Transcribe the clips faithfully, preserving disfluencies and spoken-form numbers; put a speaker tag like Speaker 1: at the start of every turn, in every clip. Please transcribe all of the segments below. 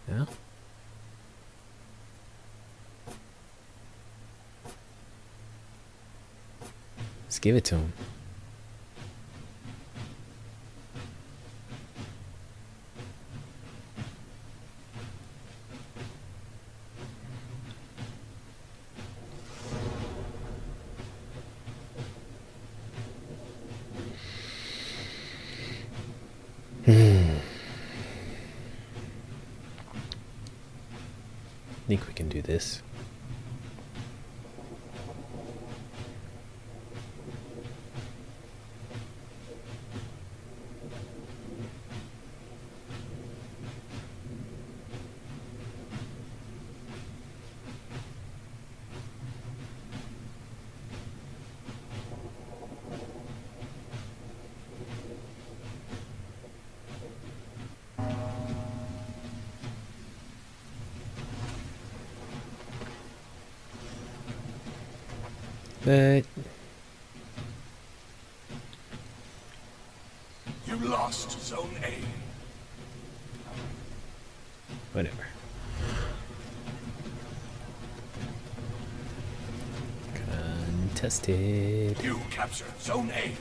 Speaker 1: Yeah? Let's give it to him. Hmm. I think we can do this. But
Speaker 2: You lost Zone A.
Speaker 1: whatever. Contested.
Speaker 2: You captured Zone A.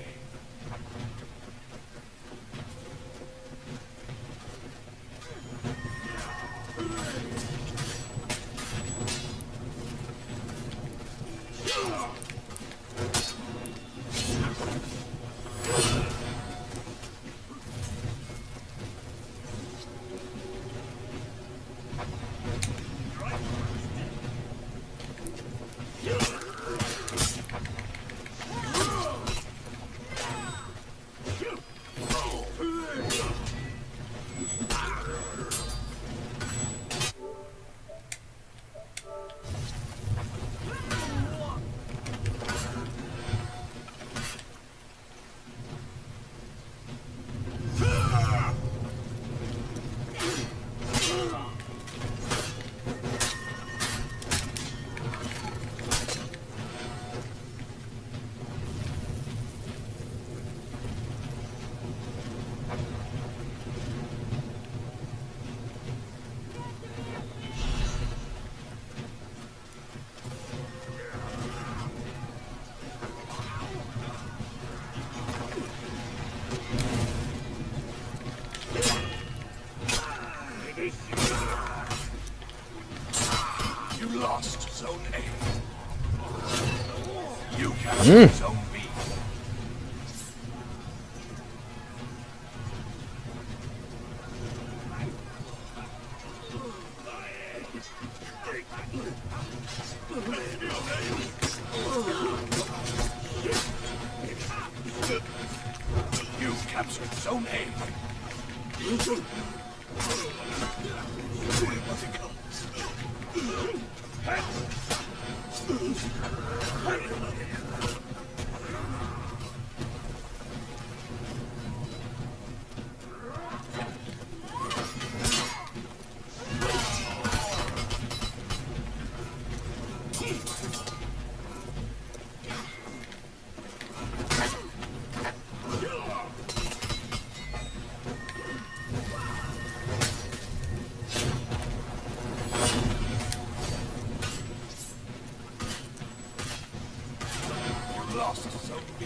Speaker 2: You lost Zone A. You captured
Speaker 1: Mm.
Speaker 2: Zone B. You captured Zone A. You lost Zone B.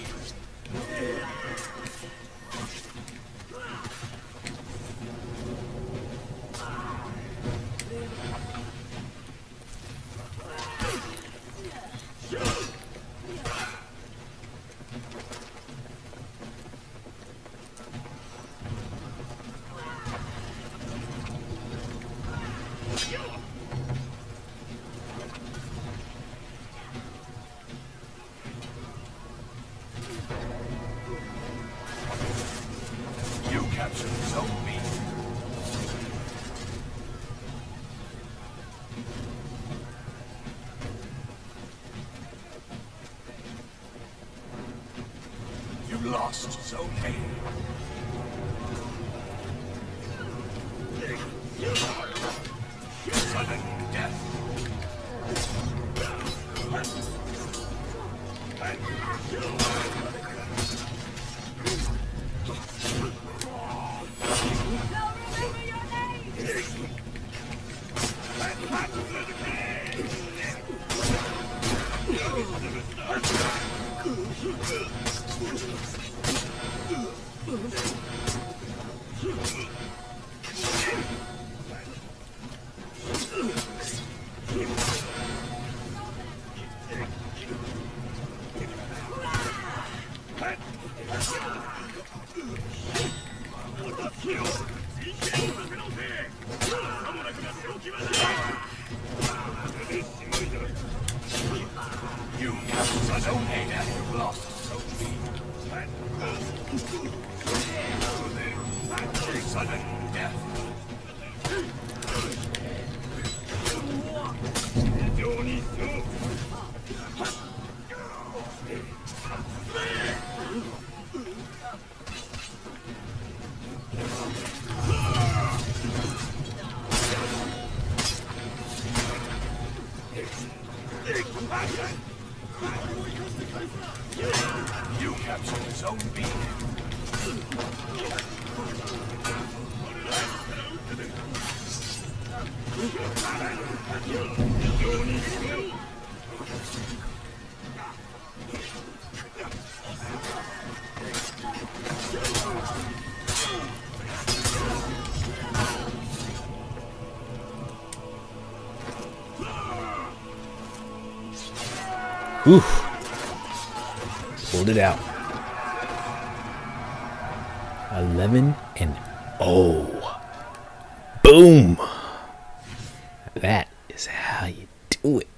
Speaker 2: You captured Zone B. You lost Zone A. Sudden death. You captured Zone eight and you lost Zone B. Sudden death. You captured Zone B.
Speaker 1: Ooh. Pulled it out. eleven and oh. Boom. That is how you do it.